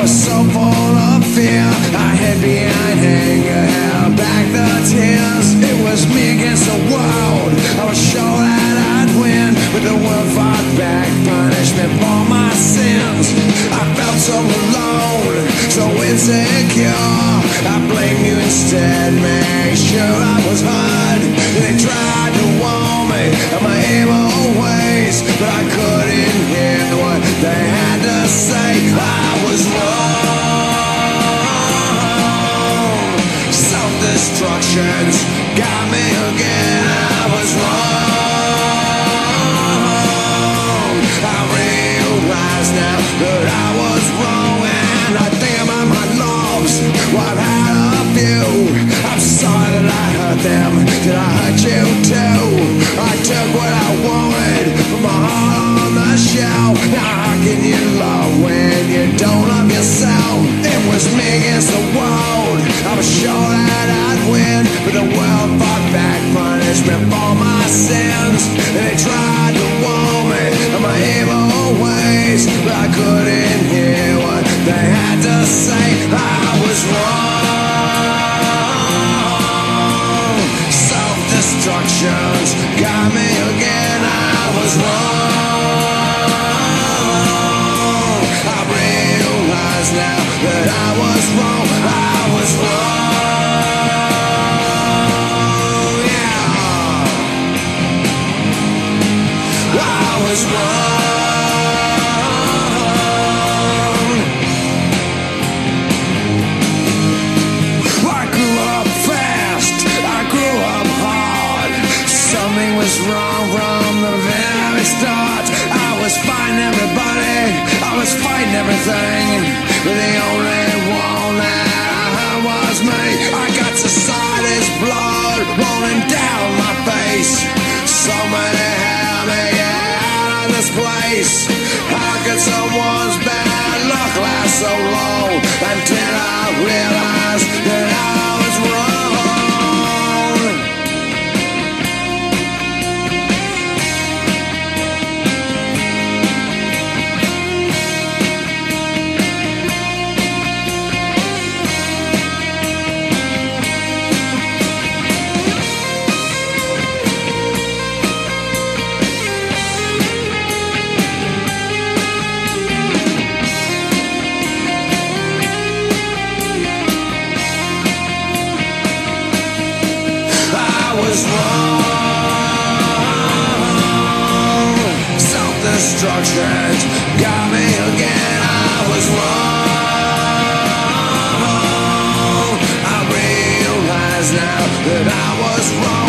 was so full of fear. I hid behind anger, held back the tears. It was me against the world. I was sure that I'd win, but the world fought back, punished me for my sins. I felt so alone, so insecure. I blame you instead, make sure I was hurt. They tried to warn me of my evil ways, but I couldn't hear what they had to say. I was wrong. Self-destruction's got me again. I was wrong. I realize now that I was wrong, and I think about my loves. Well, I've had a few. I'm sorry that I hurt them. Did I hurt you too? I took what I wanted from my heart on the shelf. Now how can you love when you don't love yourself? It was me against the world. I was sure that I'd win, but the world fought back, punished me for my sins. And they tried to warn me of my evil ways, but I couldn't hear what they had to say. I was wrong. Self-destruction's got me again. I was wrong. I realize now that I was wrong. I was wrong. Yeah. I was wrong. I grew up fast. I grew up hard. Something was wrong from the very start. I was fighting everybody. I was fighting everything. But the only one that I heard was me. I got society's blood rolling down my face. Somebody help me out of this place. How could someone's bad luck last so long? Until I realized that I was wrong. I was wrong. Self-destruction's got me again. I was wrong. I realize now that I was wrong.